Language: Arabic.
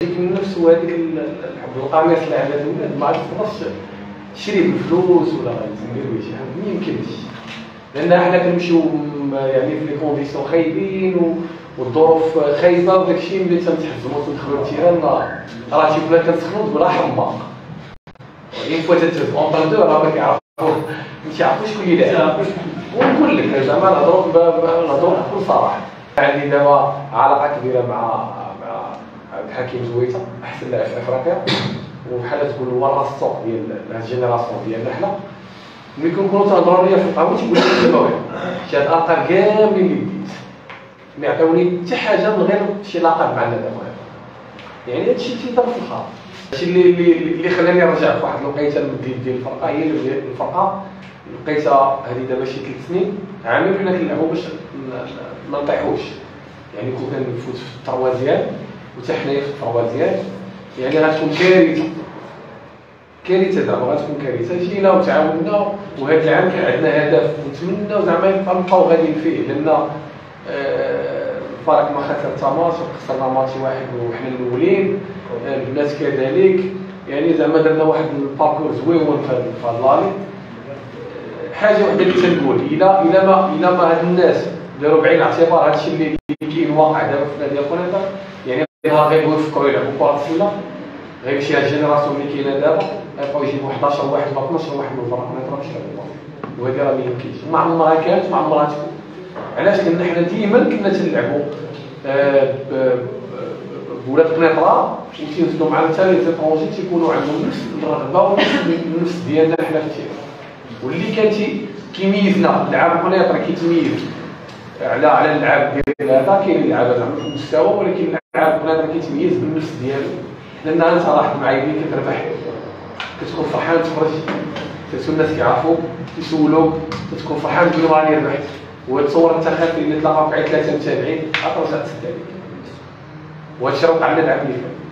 النفس وهذيك القميص اللي على الولاد ما تقدرش تشري بالفلوس ولا غادي شي حاجه، ما يمكنش. لان حنا كنمشيو يعني في لي كونديسيون خايبين والظروف خايبه وداك الشيء ملي تنتحزموا وتدخلوا التيران راه شي بلاد كتسخنوا تقول حماق. اون فوا تتهز اونطر دو راه ما كيعرفوش شكون اللي دار. ونقول لك زعما نهضروا بكل صراحه. عندي دابا علاقه كبيره مع عبد الحكيم زويته، احسن لاعب في افريقيا، وبحال تقول هو راس السوق ديال هاد الجينيراسيون ديالنا حنا. ملي كنكونوا تهضروا ليا في القهوه تيقول لي دابا شي هاد الارقام كاملين اللي ديت ما عطاوني حتى حاجه من غير شي لقب مع الندى. يعني هادشي تيضرب في الخاطر. الشيء اللي خلاني نرجع في واحد الوقيته للمدير ديال الفرقه هي الفرقه لقيتها هذه دابا شي 3 سنين عامين حنا كنلعبوا باش ما نطيحوش. يعني كون كنفوت في التروازيان وحتى حنايا في التروازيان يعني غتكون كارثه زعما غتكون كارثه. جينا وتعاوننا وهذا العام كان عندنا هدف ونتمنى زعما نبقاو غاديين فيه، لان الفريق ما خسر حتى ماتش وخسرنا ماتش واحد وحنا الاولين، البنات كذلك. يعني زعما درنا واحد الباركور زويون في هذا لالي. حاجه وحده اللي تنقول الا ما هاد الناس داروا بعين الاعتبار هادشي اللي كاين واقع دابا في نادي قنيطره، يعني غيبغيو يفكروا يلعبوا كره السله غير شي جينيراسيون اللي كاينه دابا غيبقاو يجيبوا 11 واحد ولا 12 واحد من برا قنيطره باش يلعبوا، وهذه راه ما يمكنش. ما عمرها كانت ما عمرها تكون. علاش؟ لان حنا ديما كنا تنلعبوا بولاد قنيطره وتنزلوا مع حتى لي زيترونجي تيكونوا عندهم نفس الرغبه ونفس ديالنا حنا في التيران. واللي كان كيميزنا لعاب قنيطره كيتميز على اللعاب ديال هذا. كاين اللعابه زعما في المستوى، ولكن لعاب قنيطره كيتميز بالنفس ديالو. لان انت راه مع يديك كتربح كتكون فرحان تخرج تسول الناس كيعرفوك يسولوك تكون فرحان تقول لهم راني ربحت. وتصور انت خايف اللي تلاقاو معايا 3 متابعين عطاو تسد عليك. وهادشي راه وقع لنا العام اللي فات.